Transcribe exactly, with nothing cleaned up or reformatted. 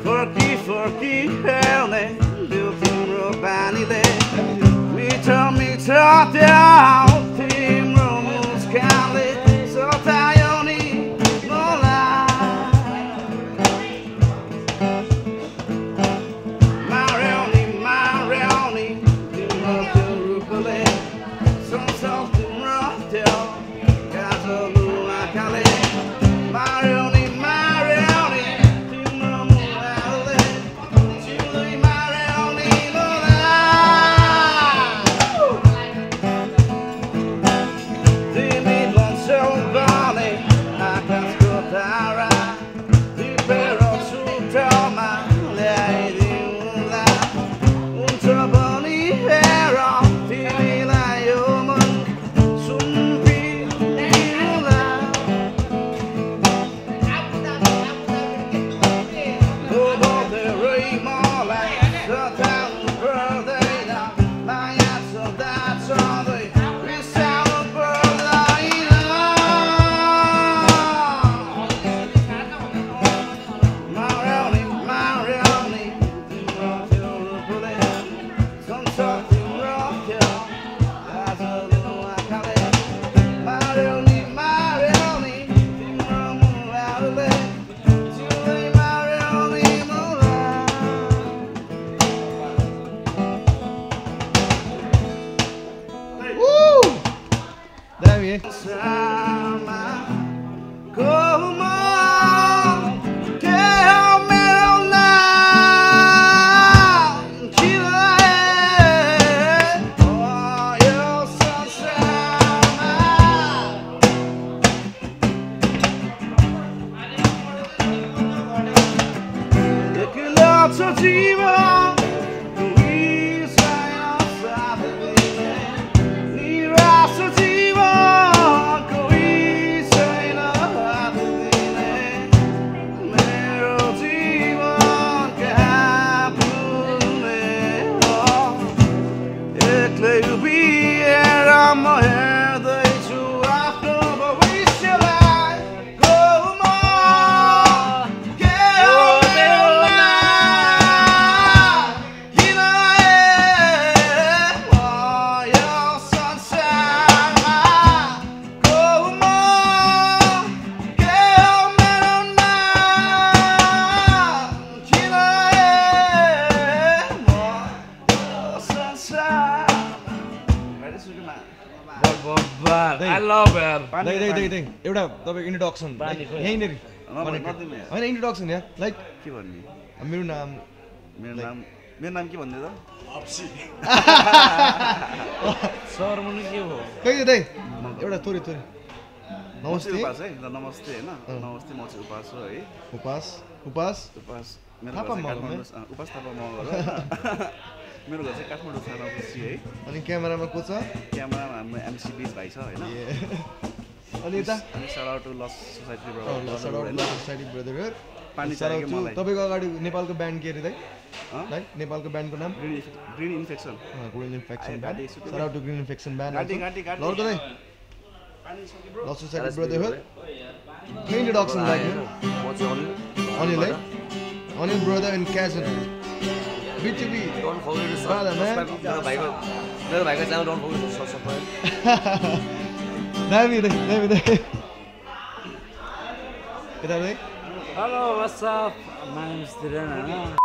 Farki, Farki, helne, tiम्रो बानीले मिठो मिठो त्यो तिम्रो मुस्कानले सतायो नि मलाई मार्यो नि मार्यो नि तिम्रो त्यो रूपले संसार तिम्रो त्यो काजलु आँखाले मार्यो नि मार्यो नि तिम्रो मुहारले तिमीले मार्यो नि तिमी लन्छौ भने आकाशको तारा तिम्रो सुटमा ल्याइदिउँला हुन्छ पनि हेर तिमीलाई यो मन सुम्पिदिउँला अब धेरै मलाई सताउनु पर्दैन माया सदा सधैँ रिसाउनु पर्दैन मार्यो नि मार्यो नि तिम्रो त्यो रूपले संसार तिम्रो त्यो काजलु आँखाले मार्यो नि मार्यो नि तिम्रो मुहारले तिमीले मार्यो नि मलाई Damn it. Sama como que o meu não tira oh eu sou sama e que l'altro tipo I love it. Dai dai dai dai. एउटा तपाईको इन्ट्रोडक्सन यहीँनेरि होइन इन्ट्रोडक्सन यहाँ लाइक के भन्ने मेरो नाम मेरो नाम मेरो नाम के भन्दै त सर मुनि के हो कहिले दाइ एउटा थोरै थोरै नमस्ते उपास है ल नमस्ते हैन नमस्ते म चाहिँ उपास हो है उपास उपास उपास मेरो थापा घर चाहिँ मगर काठमाडौँ अ, उपास थापा मगर हो। मेरो घर चाहिँ काठमाडौँ सानो खुसी है अनि क्यामेरामा को छ क्यामेरामा हाम्रो एमसी बिज भाइ छ हैन अनि यता अनि साउट आउट टु लस सोसाइटी सोसाइटी ब्रदरहुड पानी Shout out चाहियो to मलाई तपाईको अगाडि नेपालको ब्यान्ड के अरे दाइ अँ? दाइ नेपालको ब्यान्डको नाम green green infection green infection आयो, ब्यान्ड गाडी सुत्यो। Shout out to green infection band गाडी, गाडी, गाडी। लौ त दाइ पानी छ कि ब्रो ल सोसाइटी ब्रदरहुड के इन्ट्रोडक्सन लाग्यो म चाहिँ अनिल है अनिल ब्रदर एन्ड क्याजुन बिटिबी don't forget to Brother, man. Subscribe मेरो भाइको मेरो भाइको channel don't forget to subscribe दामी दाइ दामी दाइ यता दाइ Hello, what's up? My name is Dhiren.